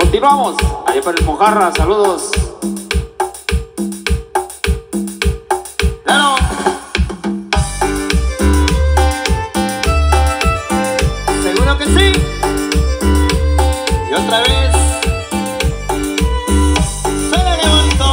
Continuamos. Allá para el Mojarra, saludos. Claro. Seguro que sí. Y otra vez. Suena de bonito.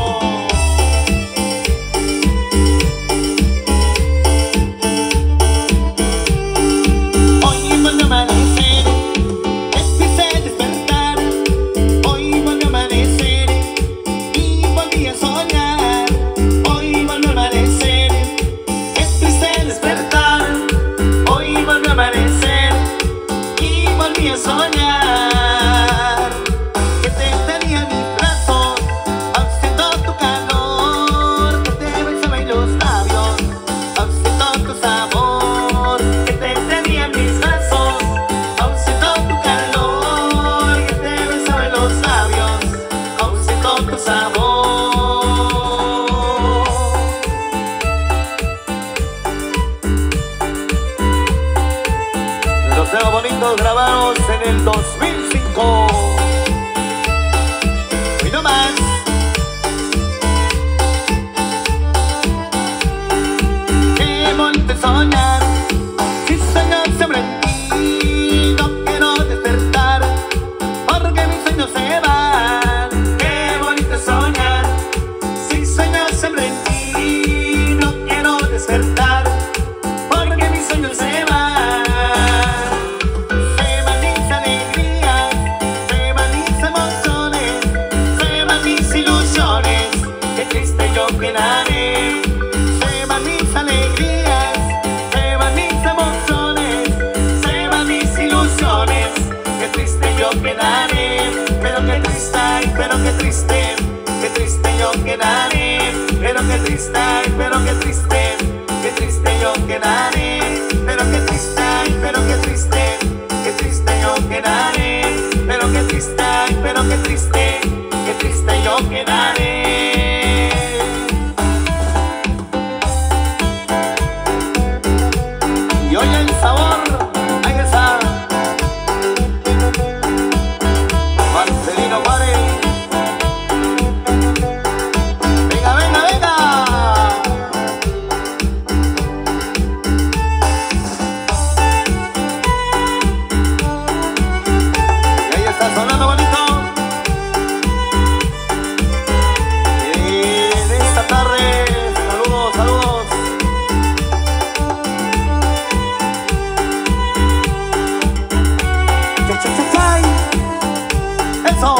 Hoy volvió a amanecer. Empecé a despertar. Hoy volvió a amanecer. Y volví a soñar. Hoy volvió a amanecer. Empecé a despertar. Hoy volvió a amanecer. Y volví a soñar que te tenía en mis brazos, aún siento tu calor, que te besaba en los labios, aún siento tu sabor, que te tenía en mis brazos, aún siento tu calor, que te besaba en los labios, aún siento tu sabor. Los dedos bonitos grabados en el 2005. Hoy no más. Qué bonito soñar. Si sueño siempre en ti, no quiero despertar, porque mis sueños se van. Qué bonito soñar. Si sueño siempre en ti, no quiero despertar, porque mis sueños se van. Quedaré, se van mis alegrías, se van mis emociones, se van mis ilusiones. Qué triste yo quedaré, pero qué triste, ay, pero qué triste yo quedaré, pero qué triste, ay, pero qué triste yo quedaré, pero qué triste, ay, pero qué triste yo quedaré, pero qué triste, ay, pero qué triste yo quedaré. Y oye el sabor, ahí está Marcelino Juárez. Venga, venga, venga. Y ahí está sonando bonito. En esta tarde, saludos, saludos. Eso.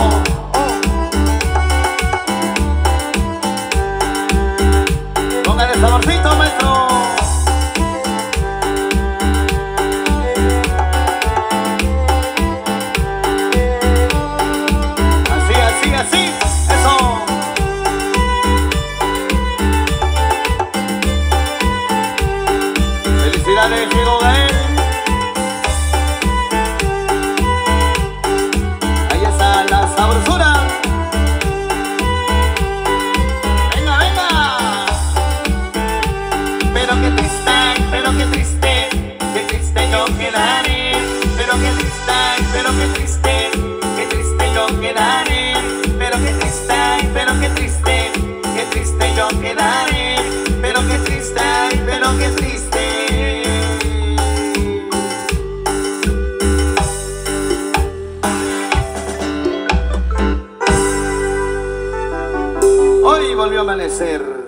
Póngale saborcito, maestro. Así, así, así. Eso. Felicidades, Diego Gael. La sabrosura. Venga, venga. Pero qué triste yo quedaré, pero qué triste yo quedaré, pero qué triste yo quedaré, pero qué triste. Hoy volvió a amanecer.